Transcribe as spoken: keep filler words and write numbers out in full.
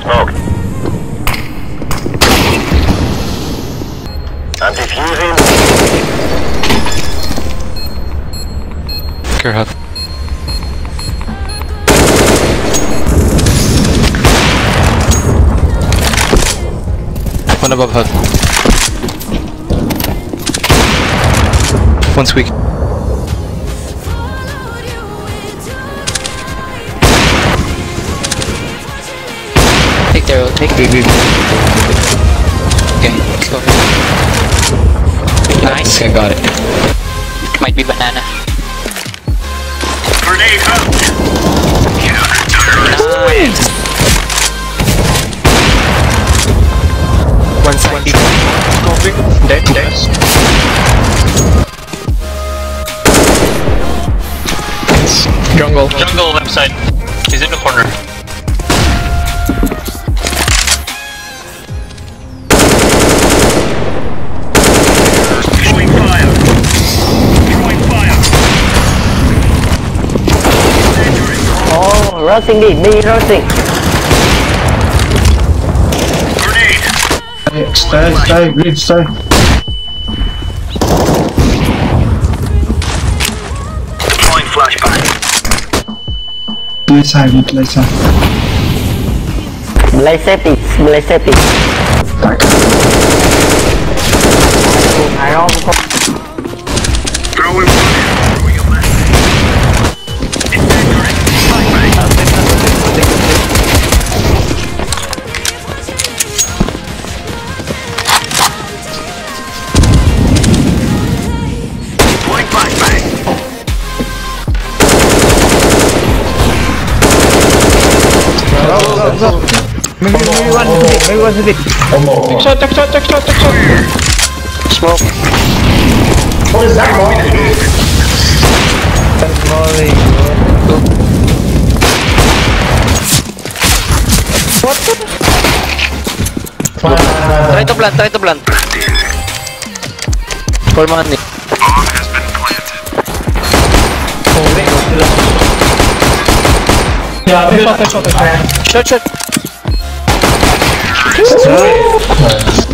smoke. I'm defusing. Care hut. One above hut. One's weak. Take their take B B. Okay, let's go. Nice. Okay, got it. Might be banana. Grenade out. Nice. One side. Dead, dead. Jungle. Jungle left side. He's in the corner. Throwing fire. Throwing fire. Oh, rushing B, B rushing. Grenade. Stay, stay, read, stay. Deploying flashbang. Play side, read, play side. Blaze epic, blaze epic. Tak. I don't Throwing fire. Throwing a blast. Incendiary. Deploying flashbang. Maybe one, maybe one hit. Take Shot, take shot, take shot, take shot. Smoke. What is that Try to plant, try to plant. For money. Yeah, Shot, shot. Nice.